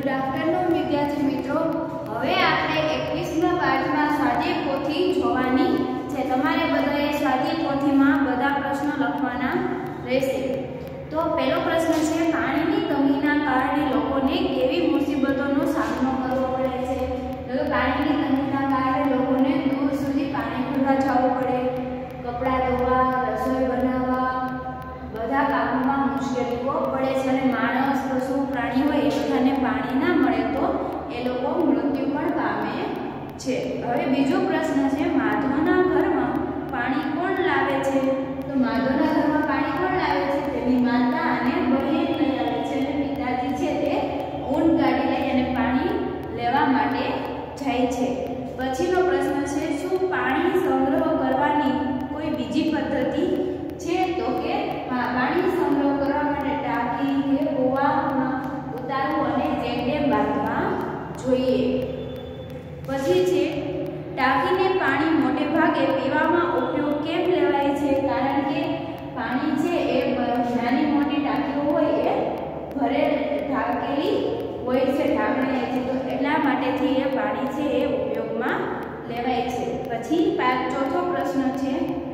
Good afternoon विद्यार्थी मित्रों। હવે આપણે 21મા પાઠમાં સ્વાધ્યાય પોથી જોવાની છે। તમારે બધાએ સ્વાધ્યાય પોથીમાં બધા પ્રશ્નો લખવાના રહેશે। તો પહેલો પ્રશ્ન છે, પાણીની તંગીના કારણે લોકોને કેવી મુસીબતોનો સામનો કરવો પડે છે? તો પાણીની તંગીના કારણે લોકોને દૂર સુધી પાણી ભરવા જવું પડે, કપડાં ધોવા, રસોઈ બનાવવા, બધા કામોમાં મુશ્કેલીઓ પડે છે અને માણસ, પશુ, પ્રાણી હોય એ બધાને પાણી ના મળે તો એ લોકો મૃત્યુ પણ પામે છે। હવે બીજો પ્રશ્ન છે, માધવના ઘરમાં પાણી કોણ લાવે છે? તો માધવના ઘરમાં પાણી કોણ લાવે છે? તેની માતા અને બહેન લઈ આવે છે અને પિતાજી છે તે ઊંટ ગાડી લઈ અને પાણી લેવા માટે જાય છે। પછીનો પ્રશ્ન છે, શું પાણી સંગ્રહ કરવાની કોઈ બીજી પદ્ધતિ છે? તો કે પાણી સંગ્રહ કરવા માટે ટાંકી કે કૂવામાં ઉતારવું અને ચેકડેમ બાંધવા જોઈએ। પછી છે, ટાંકીને પાણી મોટે ભાગે પીવામાં ઉપયોગ કેમ લેવાય છે? કારણ કે પાણી છે એ નાની મોટી ટાંકીઓ હોય એ ભરે ઢાંકેલી હોય છે, ઢાંકણેલી, તો એટલા માટેથી એ પાણી છે એ ઉપયોગમાં લેવાય છે। પછી ચોથો પ્રશ્ન છે,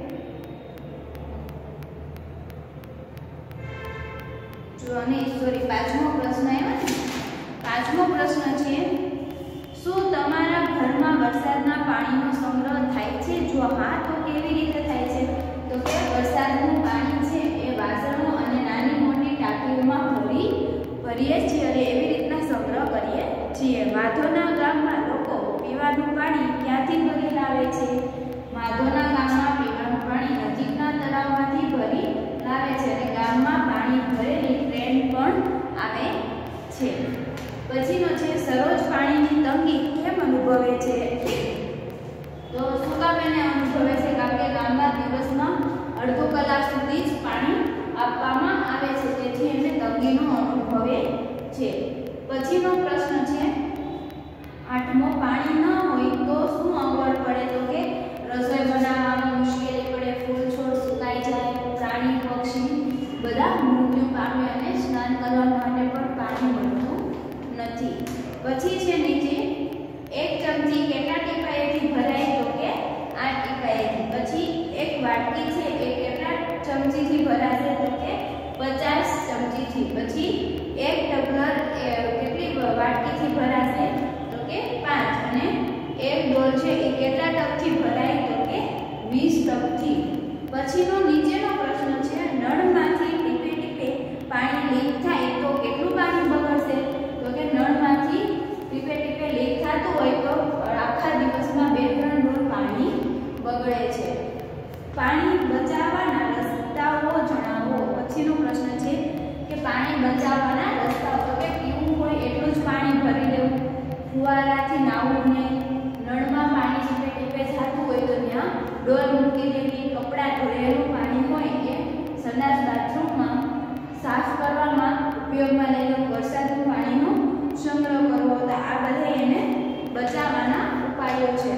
પાંચમો પ્રશ્ન છે, શું તમારા ઘરમાં વરસાદના પાણીનો સંગ્રહ થાય છે? જો હા તો કેવી રીતે થાય છે? તો કે વરસાદનું પાણી છે એ વાસણો અને નાની મોટી ટાંકીઓમાં ભરીએ છીએ અને એવી રીતના સંગ્રહ કરીએ છીએ। માધવના ગામમાં લોકો પીવાનું પાણી ક્યાંથી ભરી લાવે છે? માધવના ગામમાં પીવાનું પાણી નજીકના તળાવમાંથી ભરી લાવે છે અને ગામમાં પાણી ભરેલી ટ્રેન પણ આવે છે। પછીનો છે, સરોજ પાણીની તંગી કેમ અનુભવે છે? તો શું કામ એને અનુભવે છે? કારણ કે ગામમાં દિવસમાં અડધો કલાક સુધી જ પાણી આપવામાં આવે છે, તેથી એને તંગીનો અનુભવે છે। પછીનો પ્રશ્ન છે, આઠમો, પાણી ન હોય તો શું અગવડ પડે? તો કે રસોઈ બનાવવામાં મુશ્કેલી પડે, ફૂલ છોડ સુકાઈ જાય, પ્રાણી પક્ષી બધા મૃત્યુ પામે અને સ્નાન કરવા માટે પણ પાણી મળતું નથી। પછી છે નીચે, એક ચમચી કેટલા ટીપાએથી ભરાય? તો કે 8 ટીપાએથી। પછી એક વાટકી છે એ કેટલા ચમચીથી ભરાશે? તો કે 50 ચમચીથી। પછી એક ટબલર કેટલી વાટકીથી ભરાશે? તો કે 5। અને એક ડોલ છે એ કેટલા ટબથી ભરાય? તો કે 20 ટબથી। પછીનો નીચેનો પ્રશ્ન છે, નળમાંથી ટીપે ટીપે પાણી લીક થાય તો કેટલું પાણી બગડશે? તો કે નળમાંથી ટીપે ટીપે લીક થતું હોય તો આખા દિવસમાં 2-3 ડોલ પાણી બગડે છે। પાણી બચાવવાના રસ્તાઓ જણાવો। પછીનો પ્રશ્ન છે કે પાણી બચાવવાના રસ્તાઓ, તો કે પીવું હોય એટલું જ પાણી ભરી લેવું, ફુવારાથી નાહવું નહીં, નળમાં પાણી ટીપે ટીપે જતું હોય તો ત્યાં ડોલ મૂકી દેવી, કપડાં ધોયેલું પાણી હોય એ સંડાસ બાથરૂમમાં સાફ કરવામાં ઉપયોગમાં લેવું, વરસાદનું પાણીનો સંગ્રહ કરવો, તો આ બધા એને બચાવવાના ઉપાયો છે।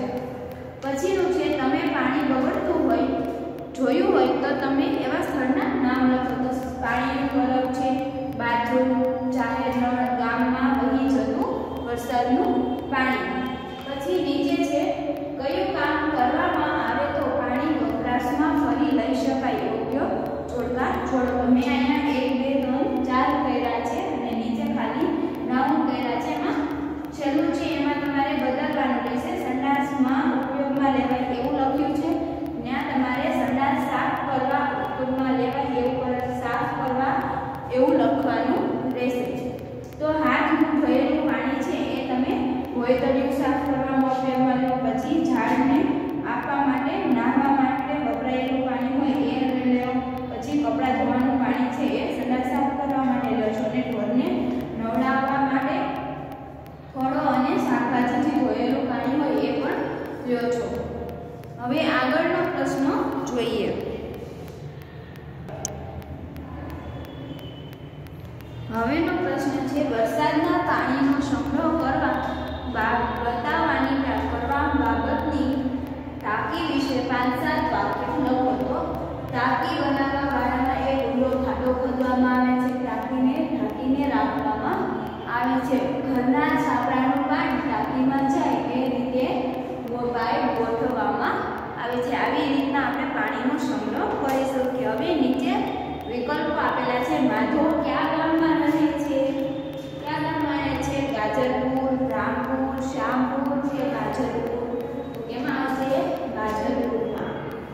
પછીનું છે, તમે પાણી બગડતું હોય જોયું હોય તો તમે એવા સ્થળના નામ લખો। તો પાણીનું વરખ છે, બાથરૂમ, જાહેર નળ, ગામમાં વહી જતું વરસાદનું પાણી। પછી નીચે છે, કયું કામ કરવામાં આવે તો પાણી વપરાશમાં ફરી લઈ શકાય? યોગ્ય જોડકા જોડો। મેં અહીંયા 1, 2, 3, 4 કર્યા છે અને નીચે ખાલી 9 કર્યા છે। એમાં છેલ્લું છે એમાં તમારે બદલવાનું રહેશે। સંડાસમાં ઉપયોગમાં લેવાય એવું લખ્યું છે, ત્યાં તમારે સંડાસ સાફ કરવા ઉપયોગમાં લેવાય એવું સાફ કરવા એવું લખવાનું રહેશે। તો હાથનું ધોયેલું પાણી છે એ તમે ભોંયતળિયું સાફ કરવામાં ઉપયોગમાં લો। પછી ઝાડને આપવા માટે, નાહવા માટે વપરાયેલું પાણી હોય એ લેવો। પછી કપડાં ધોવાનું પાણી છે એ સંડાસ સાફ કરવા માટે લો છો અને ઢોરને નવડાવવા માટે, ફળો અને શાકભાજીથી ધોયેલું પાણી હોય એ પણ લ્યો છો। હવે આગળનો પ્રશ્ન જોઈએ। હવેનો પ્રશ્ન છે, વરસાદના પાણીનો સંગ્રહ કરવા બાબતની ટાંકી વિશે 5-7 વાક્યો લખો। તો ટાંકી બનાવવા વાળામાં એક ઊંડો ઘરના છાપરાનું પાણી ટાંકીમાં જાય એ રીતે પાઇપ ગોઠવવામાં આવે છે। આવી રીતના આપણે પાણીનો સંગ્રહ કરી શકીએ। હવે નીચે વિકલ્પો આપેલા છે। માધવ કયા ગામમાં રહે છે? કયા ગામમાં રહે છે? ગાજરપુર, રામપુર, શ્યામપુર કે ગાજરપુર? તો કેમાં આવશે? ગાજરપુરમાં।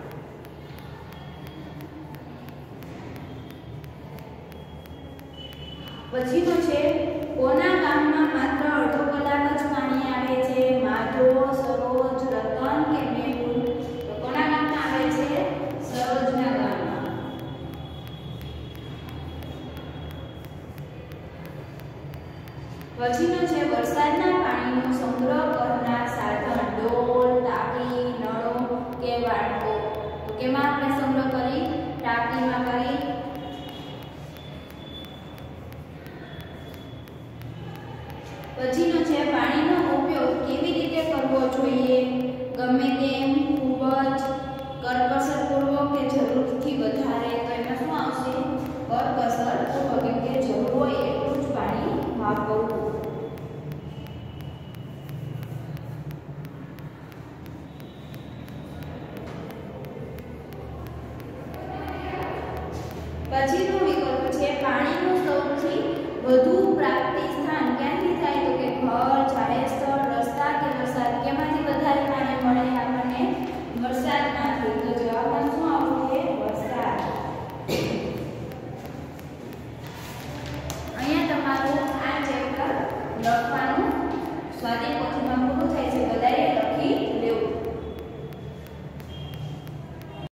પછીનો છે કોના ગામમાં માત્ર અડધો કલાક જ પાણી આવે છે? માધવ, સરોજ, રતન કે મેહુલ? તો કોના ગામમાં આવે છે? સરોજના ગામમાં। પછીનો છે વરસાદના પાણીનો સંગ્રહ કરનાર સાધન ડોલ, ટાંકી, નળો કે વાટકો? તો કેમાં આપણે સંગ્રહ કરી? ટાંકીમાં કરી। પછીનો છે પાણીનો ઉપયોગ કેવી રીતે કરવો જોઈએ? ગમે તેમ, ખૂબ જ, કરકસરપૂર્વક કે જરૂરથી વધારે? તો એમાં શું આવશે? કરકસરપૂર્વક, કેમ કે જરૂર હોય એટલું જ પાણી વાપરવું। પછીનો વિકલ્પ છે પાણીનું સૌથી વધુ પ્રાપ્તિ સ્થાન ક્યાંથી થાય? તો કે ઘર, જાહેર સ્થળ, રસ્તા કે વરસાદ? કેમાંથી વધારે પાણી મળે આપણને? વરસાદમાંથી। તો જવાબમાં શું